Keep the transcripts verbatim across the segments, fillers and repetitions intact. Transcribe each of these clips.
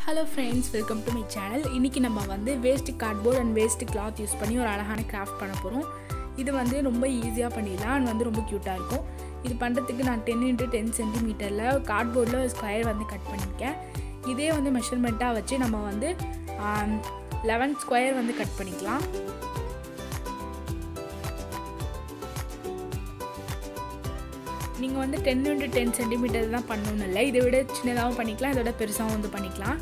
Hello friends, welcome to my channel. இன்னைக்கு நம்ம வந்து waste cardboard and waste cloth use பண்ணி ஒரு அழகான கிராஃப்ட் பண்ண போறோம். இது வந்து ரொம்ப ஈஸியா பண்ணிடலாம் and வந்து ரொம்ப கியூட்டா இருக்கும். இது பண்றதுக்கு நான் ten into ten centimeterல கார்ட்போர்ட்ல ஸ்கொயர் வந்து கட் பண்ணிருக்கேன். இதே வந்து மெஷர்மென்ட்டா வச்சு நம்ம வந்து eleven ஸ்கொயர் வந்து கட் பண்ணிக்கலாம். நீங்க வந்து ten into ten centimeter தான் பண்ணனும் இல்ல, இதை விட சின்னதாவும் பண்ணிக்கலாம், இதோட பெருசாவும் வந்து பண்ணிக்கலாம்.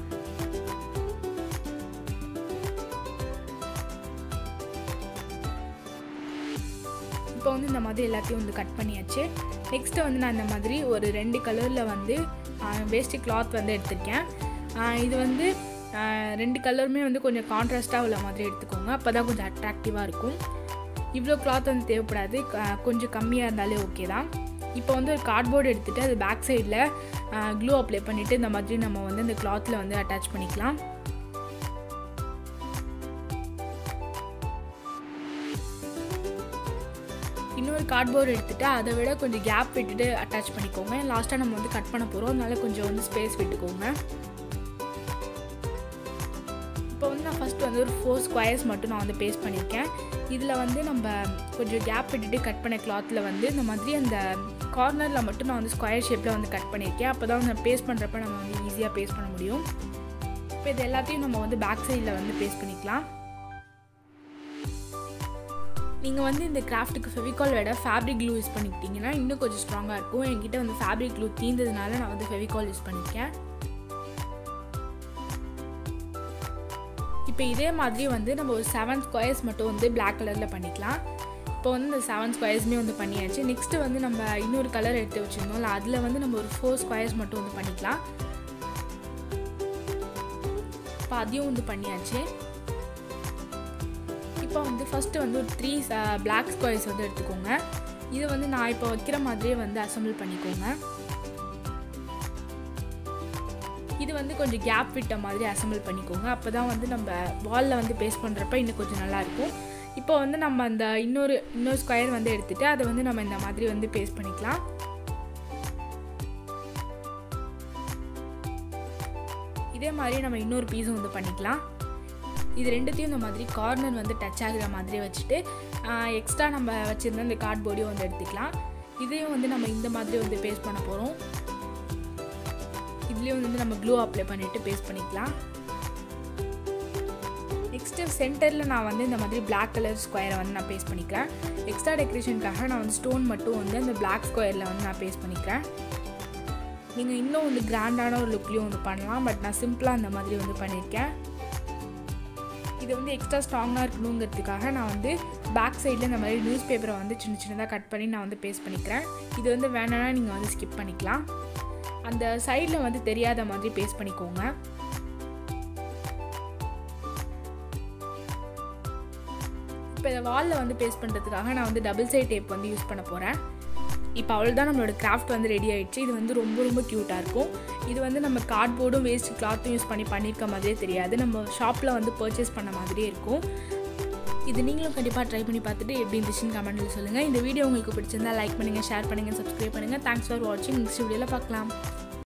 இப்போ வந்து இந்த மாதிரி எல்லாத்தையும் வந்து கட் பண்ணியாச்சு. நெக்ஸ்ட் வந்து நான் இந்த மாதிரி ஒரு ரெண்டு கலர்ல வந்து வேஸ்ட் கிளாத் வந்து எடுத்துர்க்கேன். இது வந்து ரெண்டு கலருமே வந்து கொஞ்சம் கான்ட்ராஸ்டா உள்ள மாதிரி எடுத்துக்கோங்க, அப்பதான் கொஞ்சம் அட்ராக்டிவா இருக்கும். இவ்ளோ கிளாத் வந்து தேவைப்படாது, கொஞ்சம் கம்மியா இருந்தாலே ஓகே தான். இப்போ வந்து ஒரு கார்ட்போர்ட் எடுத்துட்டு அது பேக் சைடுல க்ளூ அப்ளை பண்ணிட்டு இந்த மாதிரி நம்ம வந்து இந்த கிளாத்ல வந்து அட்டாச் பண்ணிக்கலாம். இன்னொரு கார்ட்போர்ட் எடுத்துட்டு அதை விட கொஞ்சம் கேப் விட்டுட்டு அட்டாச் பண்ணிக்கோங்க. லாஸ்டா நம்ம வந்து கட் பண்ண போறோம், அதனால கொஞ்சம் வந்து ஸ்பேஸ் விட்டுக்கோங்க. இப்போ வந்து நான் ஃபர்ஸ்ட் வந்து ஒரு four ஸ்கொயர்ஸ் மட்டும் நான் வந்து பேஸ்ட் பண்ணிருக்கேன். இதுல வந்து நம்ம கொஞ்சம் கேப் விட்டுட்டு கட் பண்ண கிளாத்ல வந்து இந்த மாதிரி அந்த கார்னர்ல மட்டும் நான் வந்து ஸ்கொயர் ஷேப்ல வந்து கட் பண்ணிருக்கேன். அப்பதான் நான் பேஸ்ட் பண்றப்ப நம்ம வந்து ஈஸியா பேஸ்ட் பண்ண முடியும். இப்போ இது எல்லாத்தையும் நம்ம வந்து பேக் சைடுல வந்து பேஸ்ட் பண்ணிக்கலாம். நீங்க வந்து இந்த கிராஃப்ட்டுக்கு ஃபெவிகால் விட ஃபேப்ரிக் க்ளூ யூஸ் பண்ணிக்கிட்டீங்கன்னா இன்னும் கொஞ்சம் ஸ்ட்ராங்கா இருக்கும். என்கிட்ட வந்து ஃபேப்ரிக் க்ளூ தீந்ததுனால நான் வந்து ஃபெவிகால் யூஸ் பண்ணிருக்கேன். இப்போ இதே மாதிரி வந்து நம்ம ஒரு seven ஸ்கொயர்ஸ் மட்டும் வந்து Black கலர்ல பண்ணிக்கலாம். இப்போ வந்து இந்த seven ஸ்கொயர்ஸ்மே வந்து பண்ணியாச்சு. நெக்ஸ்ட் வந்து நம்ம இன்னொரு கலர் எடுத்து வச்சிருந்தோம்ல, அதுல வந்து நம்ம ஒரு four ஸ்கொயர்ஸ் மட்டும் வந்து பண்ணிக்கலாம். இப்போ அதையும் வந்து பண்ணியாச்சு. இப்போ வந்து ஃபர்ஸ்ட் வந்து ஒரு three Black ஸ்கொயர்ஸ் வந்து எடுத்துக்கோங்க. இது வந்து நான் இப்போ வைக்கிற மாதிரியே வந்து அசெம்பிள் பண்ணிக்கோங்க. இது வந்து கொஞ்சம் கேப் விட்ட மாதிரி அசெம்பிள் பண்ணிக்கோங்க, அப்பதான் வந்து நம்ம வால்ல வந்து பேஸ்ட் பண்றப்ப இன்னும் கொஞ்சம் நல்லா இருக்கும். இப்போ வந்து நம்ம அந்த இன்னொரு இன்னொரு ஸ்கொயர் வந்து எடுத்துட்டு அதை வந்து நம்ம இந்த மாதிரி வந்து பேஸ்ட் பண்ணிக்கலாம். இதே மாதிரி நம்ம இன்னொரு பீஸும் வந்து பண்ணிக்கலாம். இது ரெண்டுத்தையும் இந்த மாதிரி கார்னர் வந்து டச் ஆகுற மாதிரி வச்சுட்டு எக்ஸ்ட்ரா நம்ம வச்சிருந்த இந்த கார்ட்போர்டையும் வந்து எடுத்துக்கலாம். இதையும் வந்து நம்ம இந்த மாதிரி வந்து பேஸ்ட் பண்ண போறோம். இதுலயே வந்து நம்ம க்ளூ அப்ளை பண்ணிட்டு பேஸ்ட் பண்ணிக்கலாம். நெக்ஸ்ட் சென்டர்ல நான் வந்து இந்த மாதிரி Black கலர் ஸ்கொயரை வந்து நான் பேஸ்ட் பண்ணிக்கிறேன். எக்ஸ்ட்ரா டெக்கரேஷனுக்காக நான் வந்து ஸ்டோன் மட்டும் வந்து அந்த Black ஸ்கொயர்ல வந்து நான் பேஸ்ட் பண்ணிக்கிறேன். நீங்க இன்னும் வந்து கிராண்டான ஒரு லுக்லயும் வந்து பண்ணலாம், பட் நான் சிம்பிளா அந்த மாதிரி வந்து பண்ணிருக்கேன். இது வந்து எக்ஸ்ட்ரா ஸ்ட்ராங்கா இருக்கணுங்கிறதுக்காக நான் வந்து பேக் சைடில் இந்த மாதிரி நியூஸ் பேப்பரை வந்து சின்ன சின்னதாக கட் பண்ணி நான் வந்து பேஸ்ட் பண்ணிக்கிறேன். இது வந்து வேணாம்னா நீங்கள் வந்து ஸ்கிப் பண்ணிக்கலாம். அந்த சைடில் வந்து தெரியாத மாதிரி பேஸ்ட் பண்ணிக்கோங்க. இப்போ இந்த வாலில் வந்து பேஸ்ட் பண்ணுறதுக்காக நான் வந்து டபுள் சைட் டேப் வந்து யூஸ் பண்ண போகிறேன். இப்போ அவ்வளோதான், நம்மளோட கிராஃப்ட் வந்து ரெடி ஆகிடுச்சு. இது வந்து ரொம்ப ரொம்ப க்யூட்டாக இருக்கும். இது வந்து நம்ம கார்ட்போர்டும் வேஸ்ட் கிளாத்தும் யூஸ் பண்ணி பண்ணியிருக்க மாதிரியே தெரியாது, நம்ம ஷாப்பில் வந்து பர்ச்சேஸ் பண்ண மாதிரியே இருக்கும். இது நீங்களும் கண்டிப்பாக ட்ரை பண்ணி பார்த்துட்டு எப்படி இருந்துச்சுன்னு கமெண்ட்டில் சொல்லுங்கள். இந்த வீடியோ உங்களுக்கு பிடிச்சிருந்தா லைக் பண்ணுங்கள், ஷேர் பண்ணுங்கள், சப்ஸ்கிரைப் பண்ணுங்கள். தேங்க்ஸ் ஃபார் வாட்சிங். நெக்ஸ்ட் வீடியோவில் பார்க்கலாம்.